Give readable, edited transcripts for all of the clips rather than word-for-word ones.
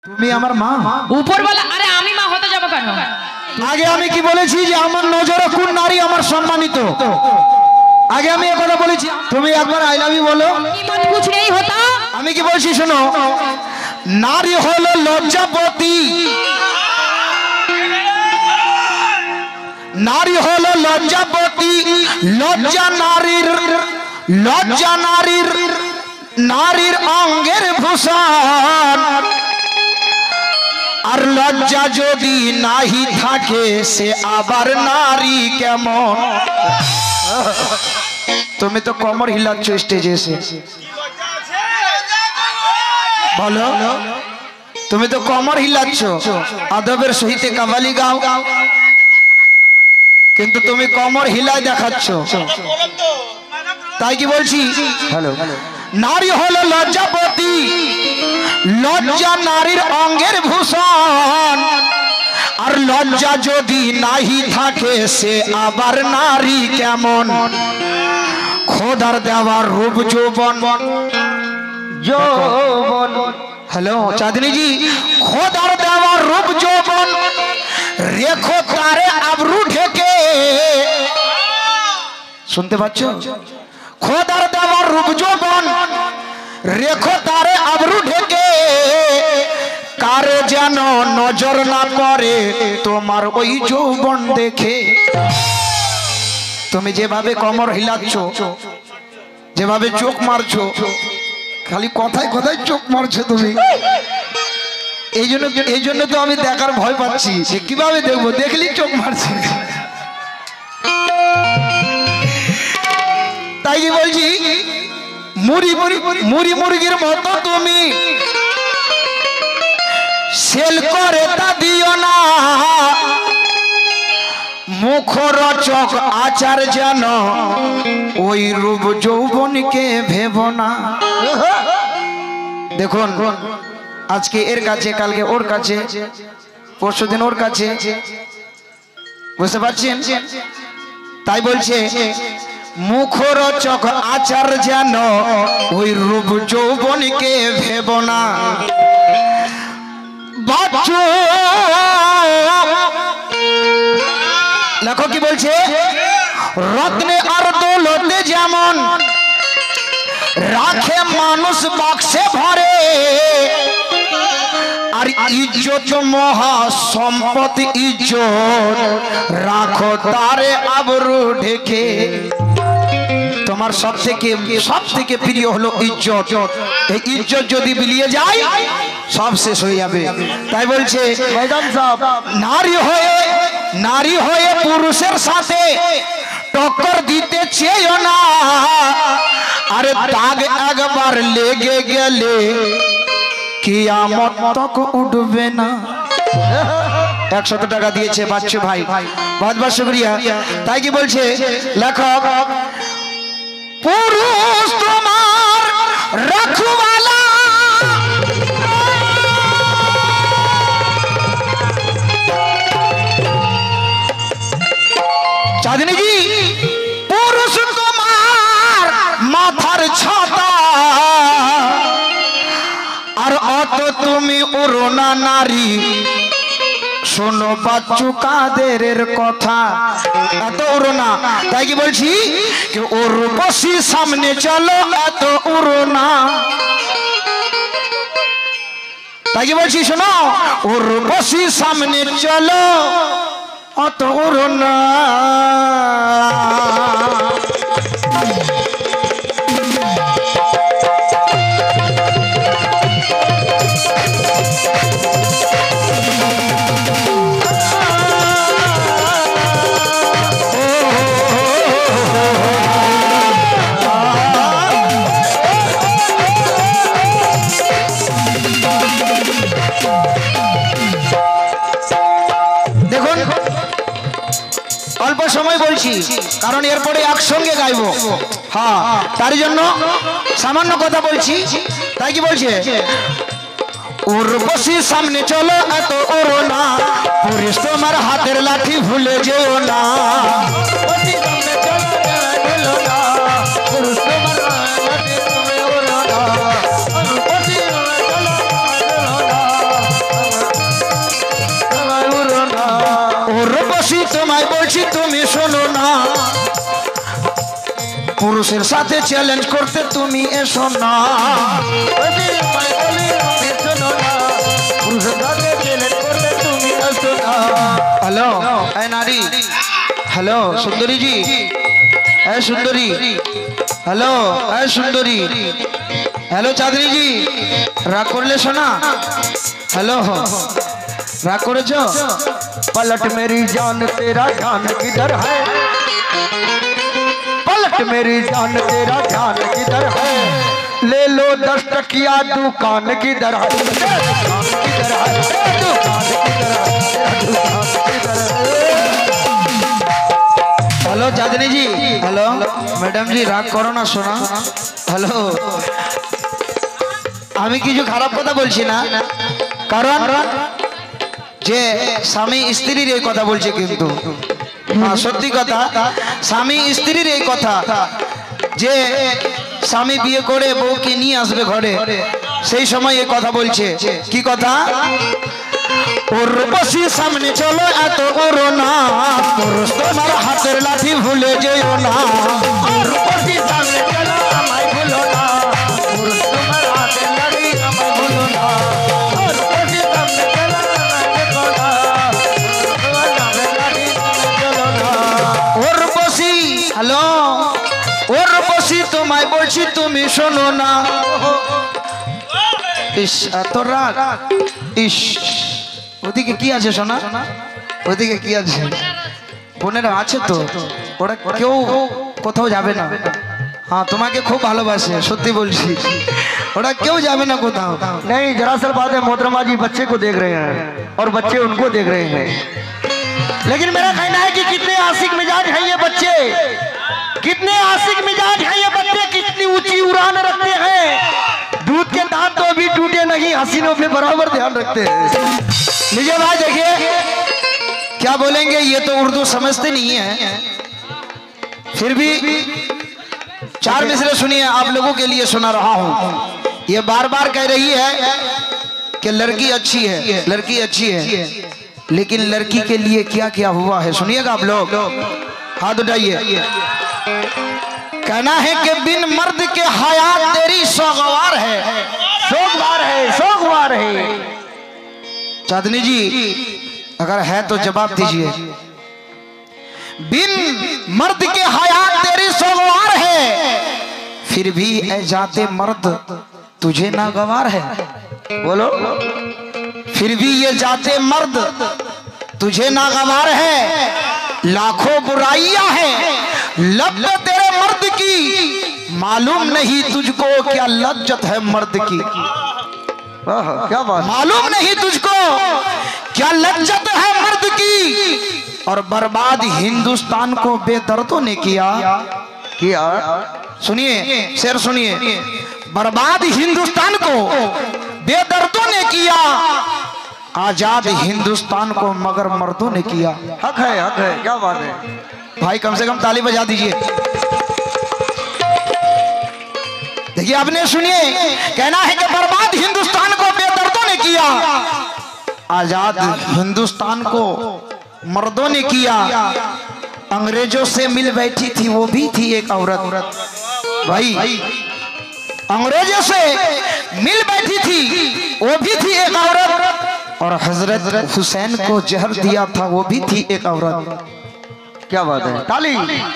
তুমি আমার মা উপরওয়ালা। আরে আমি মা হতে যাব কেন? আগে আমি কি বলেছি যে আমার নজরে কোন নারী আমার সম্মানিত? আগে আমি এই কথা বলেছি। তুমি একবার আই লাভ ইউ বলো। कीमत कुछ नहीं होता। আমি কি বলছি শোনো, নারী হলো লজ্জাপতি, নারী হলো লজ্জাপতি। লজ্জা নারীর, লজ্জা নারীর, নারীর অঙ্গের ভূষণ। আর লজ্জা যদি নাহি থাকে সে আবার নারী কেমন? তুমি তো কমর হিলাচ্ছ স্টেজে এসে, বলো তুমি তো কমর হিলাচ্ছ, আদবের সহিতে কাবালি গাও, কিন্তু তুমি কমর হিলাই দেখাচ্ছ। তাই কি বলছি, হ্যালো, নারী হলো লজ্জাপতি, লজ্জা নারীর অঙ্গের ভূষণ। আর লজ্জা যদি নাহি থাকে সে আবার নারী কেমন? খোদার দেওয়ার রূপ যৌবন, যৌবন, হ্যালো চাঁদনী জি, খোদার দেওয়ার রূপ যৌবন রেখো তারে আবরু ঢেকে। শুনতে পাচ্ছ? খোদার দেওয়ার রূপ যৌবন রেখো তারে আবরু ঢেকে। কারে যেন নজর না করে তোমার ওই যৌবন দেখে। তুমি যেভাবে কমর হিলাচ্ছ, যেভাবে চোখ মারছো, খালি কথায় কথায় চোখ মারছো তুমি, এই জন্য তো আমি দেখার ভয় পাচ্ছি যে কিভাবে দেখবো, দেখলি চোখ মারছে। তাই কি বলছি, মুড়ি মুড়ি মুরগির মতো তুমি সেল করে তা দিও না। মুখরোচক আচার যেন ওই রূপ যৌবনকে ভেব না। দেখুন, আজকে এর কাছে, কালকে ওর কাছে, পরশুদিন ওর কাছে, বুঝতে পারছেন? তাই বলছে মুখরোচক আচার যেন ওই রূপ যৌবনকে ভেব না। বাচ্চু লেখক কি বলছে, রত্নে আর দৌলতে যেমন রাখে মানুষ বাক্সে ভরে, আর ইজ্জত মহা সম্পদ ইজ্জত রাখো তারে আবরু ঢেকে। তোমার সব থেকে প্রিয় হলো ইজ্জত। এই ইজ্জত যদি বিলিয়ে যায় সব শেষ হয়ে যাবে। তাই বলছে নারী হয়ে পুরুষের সাথে টক্কর দিতে চেয়েও না। আরে দাগ একবার লেগে গেলে কিয়ামত তক উঠবে না। 100 টাকা দিয়েছে বাচ্চু ভাই, বহুত বহুত শুকরিয়া। তাই কি বলছে লেখক, পুরুষ তোমার রখওয়ালা, চাঁদনী জি, পুরুষ তোমার মাথার ছাতা। আর অত তুমি উড়ো না নারী, শোনো বাচ্চু কাদেরের কথা, এত উড়ো না। তাই কি বলছি, ওর বসি সামনে চলো, এত উড়ো না। তাই কি বলছি, শোনো, ওর বসি সামনে চলো, অত উড়ো না। অল্প সময় বলছি কারণ এরপরে একসঙ্গে গাইবো। হ্যাঁ, তার জন্য সামান্য কথা বলছি। তাই কি বলছে, উর্বশী সামনে চলো, এত ওরো না, পুরুষ তোমার হাতের লাঠি ভুলে যেও না। পুরুষের সাথে চ্যালেঞ্জ করতে তুমি এসো না। हेलो है नारी, हेलो सुंदरी जी, है सुंदरी, हेलो है सुंदरी, हेलो चांदनी जी, राग कर ले सोना, हेलो राग करे जो। पलट मेरी जान तेरा ध्यान किधर है, पलट मेरी जान तेरा ध्यान किधर है, ले लो 10 टकिया दुकान किधर है, किधर है दुकान किधर है। Hello Chandni ji, hello madam ji, राग करो ना सोना। हेलो আমি কিছু খারাপ কথা বলছি না, কারণ যে স্বামী স্ত্রীর এই কথা বলছে, কিন্তু সত্যি কথা স্বামী স্ত্রীর এই কথা যে স্বামী বিয়ে করে বউকে নিয়ে আসবে ঘরে, সেই সময় এই কথা বলছে। কি কথা? উর্বশী সামনে চলো এত করো না, পুরুষ তোমার হাতের লাঠি ভুলে যেও না। উর্বশী সামনে চলো আমায় ভুলো না, পুরুষ তোমার হাতের লাঠি আমায় ভুলো না। উর্বশী সামনে চলো আমায় দেখো না, তোমার হাতের লাঠি আমায় চলো না। উর্বশী, হ্যালো উর্বশী তোমায় বলছি তুমি শোনো না। ইস এত রাগ, ইস ওদিকে কি আছে সোনা, ওদিকে কি আছে? বোনেরা আছে তো, ওরা কেউ কোথাও যাবে না। हाँ তোমাকে খুব ভালোবাসে, সত্যি বলছি, ওরা কেউ যাবে না কোথাও। नहीं, दरअसल बात है मोहतरमा जी बच्चे को देख रहे हैं और बच्चे उनको देख रहे हैं। लेकिन मेरा कहना है कि कितने आशिक मिजाज हैं ये बच्चे, कितने आशिक मिजाज हैं ये बच्चे, कितनी ऊंची उड़ान रखते हैं, दूध के दांत तो भी टूटे नहीं, हसीनों पे बराबर ध्यान रखते हैं। लीजिए भाई देखिए क्या बोलेंगे, ये तो उर्दू समझते नहीं है, फिर भी 4 मिसरे सुनिए, आप लोगों के लिए सुना रहा हूं। ये बार बार कह रही है कि लड़की अच्छी है, लड़की अच्छी है, लेकिन लड़की के लिए क्या क्या हुआ है सुनिएगा आप लोग, हाथ उठाइए। कहना है कि बिन मर्द के हयात तेरी सोगवार है, सोगवार है, सोगवार है। चांदनी जी अगर है तो जवाब दीजिए। बिन मर्द के हयात तेरी सोगवार है, फिर भी ऐ जाते मर्द तुझे नागवार है। बोलो, फिर भी ये जाते मर्द तुझे नागवार है, लाखों बुराइयां हैं लब पे तेरे मर्द की, मालूम नहीं तुझको क्या लज्जत है मर्द की। क्या बात, मालूम नहीं तुझको क्या लज्जत है मर्द की, और बर्बाद हिंदुस्तान को बेदर्दों ने किया। सुनिए शेर सुनिए, बर्बाद हिंदुस्तान को बेदर्दों ने किया, आजाद हिंदुस्तान को मगर मर्दों ने किया। हक है, हक है, क्या बात है भाई, कम से कम ताली बजा दीजिए। देखिए आपने सुनिए, कहना है कि बर्बाद हिंदुस्तान को बेदर्दों ने किया, आजाद हिंदुस्तान को मर्दों ने किया। अंग्रेजों से मिल बैठी थी वो भी थी एक औरत, भाई अंग्रेजों से मिल बैठी थी वो भी थी एक औरत, और हजरत हुसैन को जहर दिया था वो भी थी एक औरत। क्या बात है, ताली।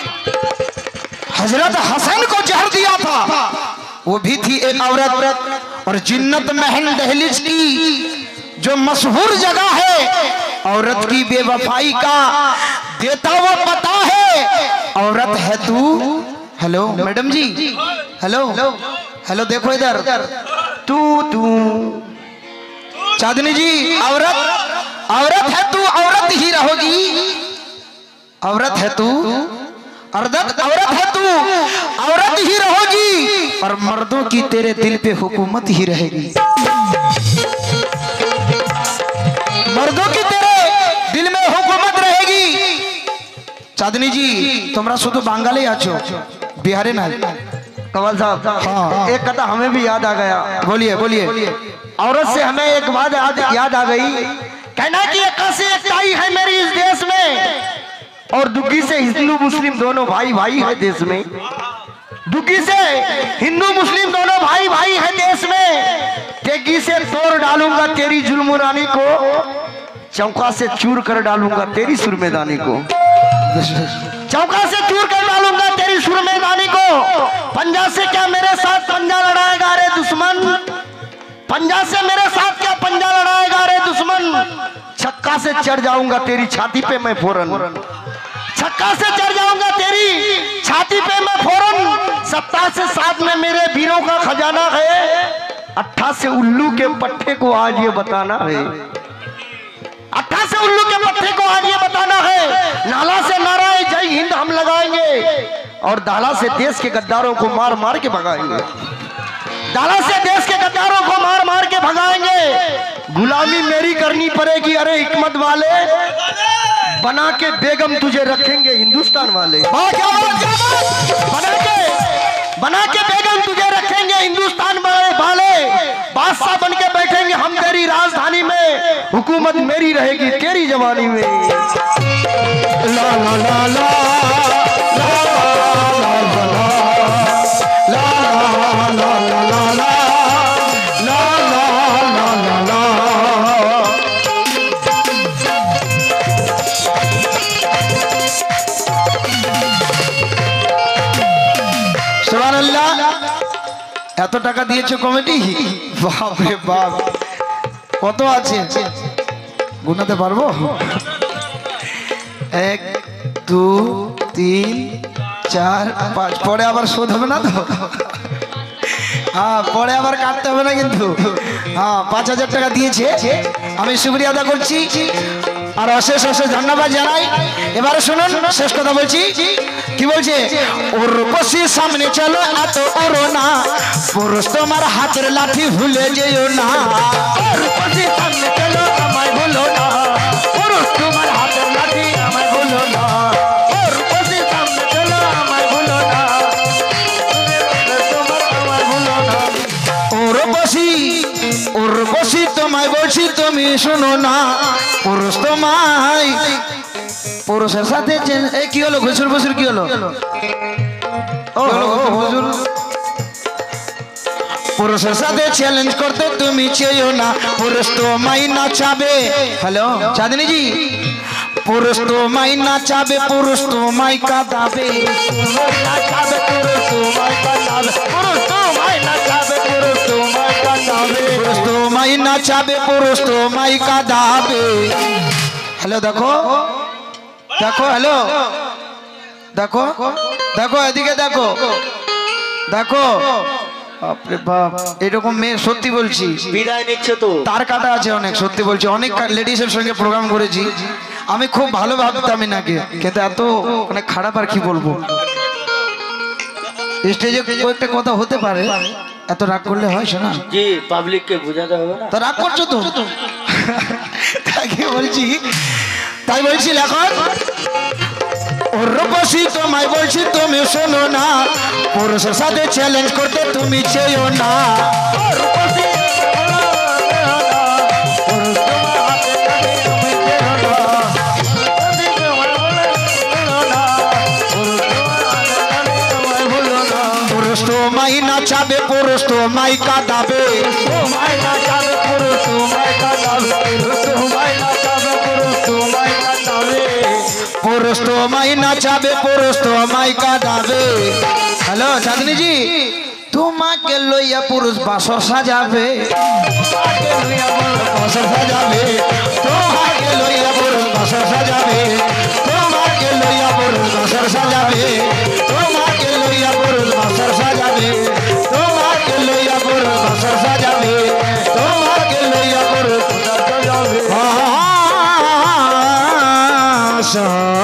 हजरत हसन को जहर दिया था वो भी थी एक औरत, और जिन्नत महल दहलीज की जो मशहूर जगह है, औरत की बेवफाई का देता वो पता है, औरत है तू। Hello madam ji, hello hello देखो इधर, तू तू चांदनी जी, औरत औरत है तू, औरत ही रहोगी, औरत है तू, औरत है तू, औरत ही रहोगी, और मर्दों की तेरे दिल पे हुकूमत ही रहेगी। मर्दों की तेरे दिल में हुकूमत रहेगी। चांदनी जी तुमरा शुद्ध बांगाली आचो, बिहारी ना। कमल साहब, हाँ। एक कथा हमें भी याद आ गया। बोलिए बोलिए। औरत से हमें एक बात याद आ गई, कहना कि एक एक ताई है मेरी इस देश में, और दुग्गी से हिंदू मुस्लिम दोनों भाई भाई है देश में। दुखी से हिंदू मुस्लिम दोनों भाई भाई हैं देश में। तेगी से तोड़ डालूंगा तेरी जुल्मुरानी को, चौका से चूर कर डालूंगा तेरी सुरमेदानी को। चौका से चूर कर डालूंगा तेरी सुरमेदानी को। पंजा से क्या मेरे साथ पंजा लड़ाएगा रे दुश्मन, पंजा से मेरे साथ क्या पंजा लड़ाएगा रे दुश्मन। छक्का से चढ़ जाऊंगा तेरी छाती पे मैं फौरन, छक्का से चढ़ जाऊंगा तेरी छाती पे मैं फौरन। 70 से 7 में मेरे वीरों का खजाना है, 18 से उल्लू के पट्टे को आज ये बताना है, 18 से उल्लू के पट्टे को आज ये बताना है। नाला से नाराए जय हिंद हम लगाएंगे और दाला से देश के गद्दारों को मार मार के भगाएंगे, दाला से देश के गद्दारों को मार मार के भगाएंगे। गुलामी मेरी करनी पड़ेगी अरे हिकमत वाले, बना के बेगम तुझे रखेंगे हिंदुस्तान वाले। बना के बेगम तुझे रखेंगे हिंदुस्तान वाले। बादशाह बन के बैठेंगे हम तेरी राजधानी में, हुकूमत मेरी रहेगी तेरी जवानी में। ला ला ला ला এত টাকা দিয়েছো কমিটি? বাপ রে বাপ, কত আছে গুনাতে পারবো? 1 2 3 4 5, পরে আবার শোধ হবে না তো? হ্যাঁ, পরে আবার কাটতে হবে না কিন্তু। হ্যাঁ, 5000 টাকা দিয়েছে, আমি শুকরিয়া আদা করছি আর অশেষ অশেষ ধন্যবাদ জানাই। এবারে শুনুন, শেষ কথা বলছি। কি বলছে? ওর বসি সামনে চলো এত ওরো না, পুরুষ তোমার হাতের লাঠি ভুলে যেও না। ওর বসি সামনে চলো আমায় ভুলো না, পুরুষ তোমার হাতের লাঠি আমায় ভুলো না। ওর বসি সামনে চলো আমায় ভুলো না, তোমার আমায় ভুলো না। ওর বসি তোমায় বলছি তুমি শোনো না, পুরুষ তোমায় পুরুষের সাথে কি হলো? ঘুষুর বসুর কি হলো? পুরুষের সাথে চ্যালেঞ্জ করতে তুমি চেয়েও না, পুরুষ তোমায় নাচাবে। হ্যালো চাঁদনী জি, পুরুষ তোমায় নাচাবে, পুরুষ তোমায় কাঁদাবে, পুরুষ তোমায় নাচাবে, পুরুষ তোমায় কাঁদাবে। হ্যালো দেখো দেখো, হ্যালো দেখো দেখো, এদিকে দেখো দেখো। বাপরে বাপ, এরকম মেয়ে সত্যি বলছি বিদায় নিচ্ছে তো তার কাটা আছে অনেক, সত্যি বলছি। অনেক লেডিসের সঙ্গে প্রোগ্রাম করেছি, আমি খুব ভালো ভাবতাম নাকি, কিন্তু এত মানে খারাপ আর কি বলবো। স্টেজে কয়েকটা কথা হতে পারে, এত রাগ করলে হয় শোনা? জি, পাবলিককে বোঝাতে হবে না। তো রাগ করছো তো? তাকে বলছি, তাই বলছি লেখন ওর বসি তোমায় বলছি তুমি শোনো না, পুরুষের সাথে চ্যালেঞ্জ করতে তুমি চেয়েও না। পুরুষ তোমায় নাচাবে, পুরুষ তোমায় কাঁদাবে, তোমায় নাচাবে, পুরুষ তোমায় কাঁদাবে, তোমায় নাচাবে, পুরুষ তোমায় কাঁদাবে, পুরুষ তোমায় নাচাবে, পুরুষ তোমায় কাঁদাবে। হ্যালো চাঁদনী জি, তোমাকে লইয়া পুরুষ বাসর সাজাবে, তোমাকে লইয়া পুরুষ বাসর সাজাবে, তোমাকে লইয়া পুরুষ বাসর সাজাবে, তোমাকে লইয়া পুরুষ বাসর সাজাবে, তোমাকে লইয়া পুরুষ বাসর সাজাবে, তোমাকে লইয়া পুরুষ বাসর সাজাবে, তোমাকে লইয়া পুরুষ বাসর সাজাবে।